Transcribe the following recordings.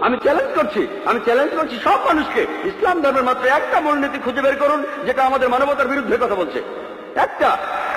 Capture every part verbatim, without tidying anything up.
আমি চ্যালেঞ্জ করছি আমি চ্যালেঞ্জ করছি সব মানুষকে, ইসলাম ধর্মের মাত্র একটা মূলনীতি খুঁজে বের করুন যেটা আমাদের মানবতার বিরুদ্ধে কথা বলছে, একটা।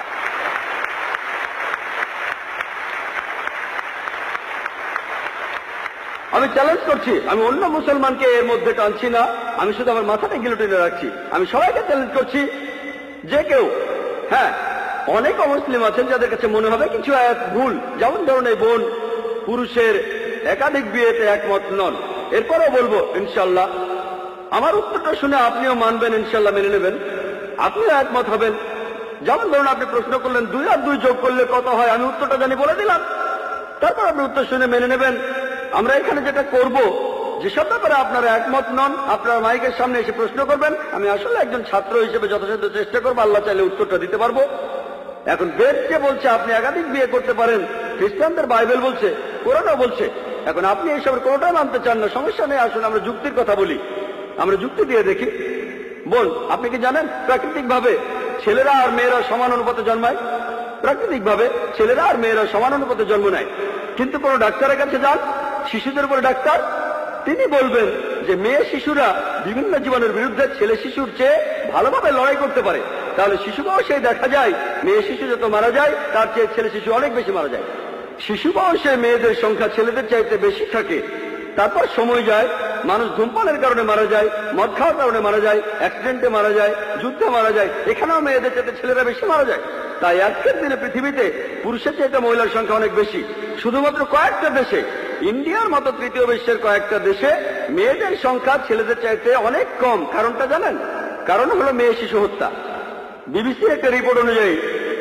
আমি চ্যালেঞ্জ করছি, আমি অন্য মুসলমানকে এর মধ্যে টানছি না, আমি শুধু আমার মাথাটা গিলোটিনে রাখছি। আমি সবাইকে চ্যালেঞ্জ করছি, যে কেউ, হ্যাঁ অনেক অমুসলিম আছেন যাদের কাছে মনে হবে কিছু আয়াত ভুল, যেমন ধরুন এই বোন পুরুষের একাধিক বিয়েতে একমত নন, এরপরও বলবো ইনশাল্লাহ আমার উত্তরটা শুনে আপনিও মানবেন, ইনশাল্লাহ মেনে নেবেন, আপনিও একমত হবেন। যেমন ধরুন আপনি প্রশ্ন করলেন দুই আর দুই যোগ করলে কত হয়, আমি উত্তরটা জানি বলে দিলাম, তারপর আপনি উত্তর শুনে মেনে নেবেন। আমরা এখানে যেটা করব, যেসব ব্যাপারে আপনারা একমত নন আপনারা মাইকের সামনে এসে প্রশ্ন করবেন, আমি আসলে একজন ছাত্র হিসেবে যথাসাধ্য চেষ্টা করবো, আল্লাহ চাইলে উত্তরটা দিতে পারবো। এখন বেদ যে বলছে আপনি একাধিক বিয়ে করতে পারেন, খ্রিস্টানদের বাইবেল বলছে, কোরআনও বলছে, এখন আপনি এইসবের কোনোটাই মানতে চান না, সমস্যা নেই, আসুন আমরা যুক্তির কথা বলি, আমরা যুক্তি দিয়ে দেখি। বোন আপনি কি জানেন প্রাকৃতিক ভাবে ছেলেরা আর মেয়েরা সমান অনুপাতে জন্মায়? প্রাকৃতিক ভাবে ছেলেরা আর মেয়েরা সমান অনুপাতে জন্ম নেয়, কিন্তু কোন ডাক্তারের কাছে যান, শিশুদের উপরে ডাক্তার, তিনি বলবেন যে মেয়ে শিশুরা বিভিন্ন জীবনের বিরুদ্ধে ছেলে শিশুর চেয়ে ভালোভাবে লড়াই করতে পারে, তাহলে শিশু বয়সে দেখা যায় মেয়ে শিশু যত মারা যায় তার চেয়ে ছেলে শিশু অনেক বেশি মারা যায়। শিশু বয়সে মেয়েদের সংখ্যা ছেলেদের চাইতে বেশি থাকে, তারপর সময় যায়, মানুষ ধূমপানের কারণে মারা যায়, মদ খাওয়ার কারণে মারা যায়, অ্যাক্সিডেন্টে মারা যায়, যুদ্ধে মারা যায়, এখানেও মেয়েদের চাইতে ছেলেরা বেশি মারা যায়। তাই আজকের দিনে পৃথিবীতে পুরুষের চাইতে মহিলার সংখ্যা অনেক বেশি। শুধুমাত্র কয়েকটা দেশে, ইন্ডিয়ার মতো তৃতীয় বিশ্বের কয়েকটা দেশে মেয়েদের সংখ্যা ছেলেদের চাইতে অনেক কম। কারণটা জানেন? কারণ হলো মেয়ে শিশু হত্যা। বিবিসির একটা রিপোর্ট অনুযায়ী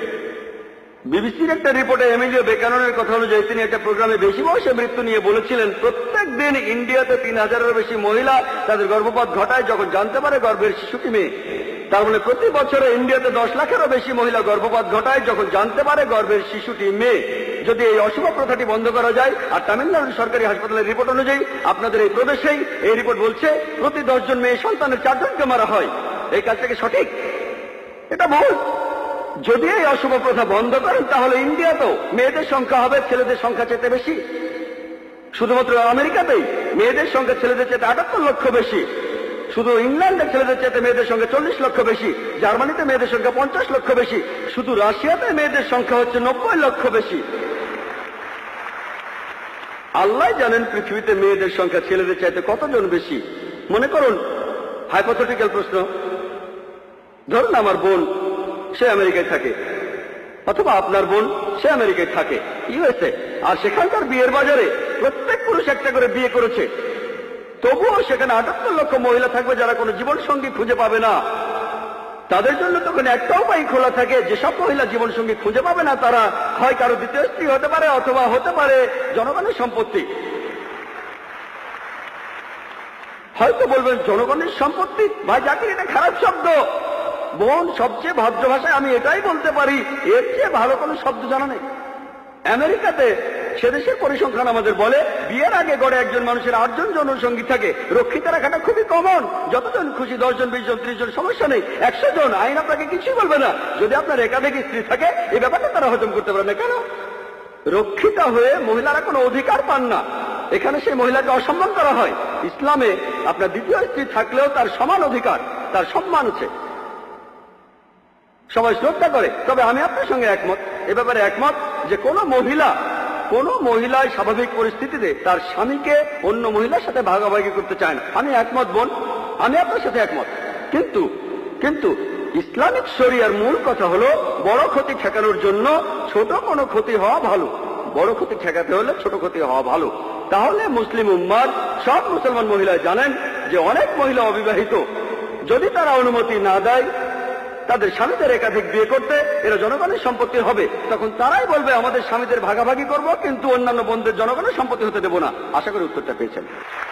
বিবিসির একটা রিপোর্টে এমিলিও বেকাননের কথা অনুযায়ী তিনি একটা প্রোগ্রামে বেশি বয়সে মৃত্যু নিয়ে বলেছিলেন, প্রত্যেক দিন ইন্ডিয়াতে তিন হাজারের বেশি মহিলা তাদের গর্ভপাত ঘটায় যখন জানতে পারে গর্ভের শিশুটি মেয়ে। তার মানে প্রতি বছরে ইন্ডিয়াতে দশ লাখেরও বেশি মহিলা গর্ভপাত ঘটায় যখন জানতে পারে গর্ভের শিশুটি মেয়ে। যদি এই অশুভ প্রথাটি বন্ধ করা যায়, আর তামিলনাড়ুর সরকারি হাসপাতালের রিপোর্ট অনুযায়ী আপনাদের এই প্রদেশেই এই রিপোর্ট বলছে প্রতি দশজন মেয়ে সন্তানের চারজনকে মারা হয়, এই কাজটাকে সঠিক? এটা ভুল। যদি এই অশুভ প্রথা বন্ধ করেন তাহলে ইন্ডিয়াতেও মেয়েদের সংখ্যা হবে ছেলেদের সংখ্যা চেয়ে বেশি। শুধুমাত্র আমেরিকাতেই মেয়েদের সংখ্যা ছেলেদের চেয়ে আটাত্তর লক্ষ বেশি, শুধু ইংল্যান্ডের ছেলেদের চেয়ে মেয়েদের সংখ্যা চল্লিশ লক্ষ বেশি, জার্মানিতে মেয়েদের সংখ্যা পঞ্চাশ লক্ষ বেশি, শুধু রাশিয়াতে মেয়েদের সংখ্যা হচ্ছে নব্বই লক্ষ বেশি। আল্লাহ জানেন পৃথিবীতে মেয়েদের সংখ্যা ছেলেদের চাইতে কতজন বেশি। মনে করুন হাইপোথেটিক্যাল প্রশ্ন, ধরুন আমার বোন সে আমেরিকায় থাকে, অথবা আপনার বোন সে আমেরিকায় থাকে ইউএসএ, আর সেখানকার বিয়ের বাজারে প্রত্যেক পুরুষ একটা করে বিয়ে করেছে, তবুও সেখানে আটাত্তর লক্ষ মহিলা থাকবে যারা কোনো জীবন সঙ্গী খুঁজে পাবে না। তাদের জন্য তখন একটা উপায় খোলা থাকে, যেসব মহিলা জীবন সঙ্গী খুঁজে পাবে না তারা হয় কারো দ্বিতীয় স্ত্রী হতে পারে অথবা হতে পারে জনগণের সম্পত্তি। হয়তো বলবেন জনগণের সম্পত্তি, ভাই জাতির এটা খারাপ শব্দ। বোন সবচেয়ে ভদ্র ভাষায় আমি এটাই বলতে পারি, এর চেয়ে ভালো কোনো শব্দ জানা নেই। আমেরিকাতে সেদেশের পরিসংখ্যান আমাদের বলে বিয়ের আগে গড়ে একজন মানুষের আটজন যৌনসঙ্গী থাকে। রক্ষিত রাখাটা খুবই কমন, যতজন খুশি দশ জন বিশ জন ত্রিশ জন সমস্যা নেই, একশো জন আইন আপনাকে কিছুই বলবে না। যদি আপনার একাধিক স্ত্রী থাকে এই ব্যাপারটা তারা হজম করতে পারে না। কেন? রক্ষিতা হয়ে মহিলারা কোনো অধিকার পান না, এখানে সেই মহিলাকে অসম্মান করা হয়। ইসলামে আপনার দ্বিতীয় স্ত্রী থাকলেও তার সমান অধিকার, তার সম্মান আছে, সবাই শ্রদ্ধা করে। তবে আমি আপনার সঙ্গে একমত, এ ব্যাপারে একমত যে কোনো মহিলা কোনো মহিলায় স্বাভাবিক পরিস্থিতিতে তার স্বামীকে অন্য মহিলার সাথে ভাগাভাগি করতে চায় না। আমি একমত বোন, আমি আপনার সাথে একমত। কিন্তু কিন্তু ইসলামিক শরিয়ার মূল কথা হলো বড় ক্ষতি ঠেকানোর জন্য ছোট কোনো ক্ষতি হওয়া ভালো। বড় ক্ষতি ঠেকাতে হলে ছোট ক্ষতি হওয়া ভালো। তাহলে মুসলিম উম্মার সব মুসলমান মহিলা জানেন যে অনেক মহিলা অবিবাহিত, যদি তারা অনুমতি না দেয় তাদের স্বামীদের একাধিক বিয়ে করতে, এরা জনগণের সম্পত্তি হবে, তখন তারাই বলবে আমাদের স্বামীদের ভাগাভাগি করব, কিন্তু অন্যান্য বোনদের জনগণের সম্পত্তি হতে দেব না। আশা করি উত্তরটা পেয়েছেন।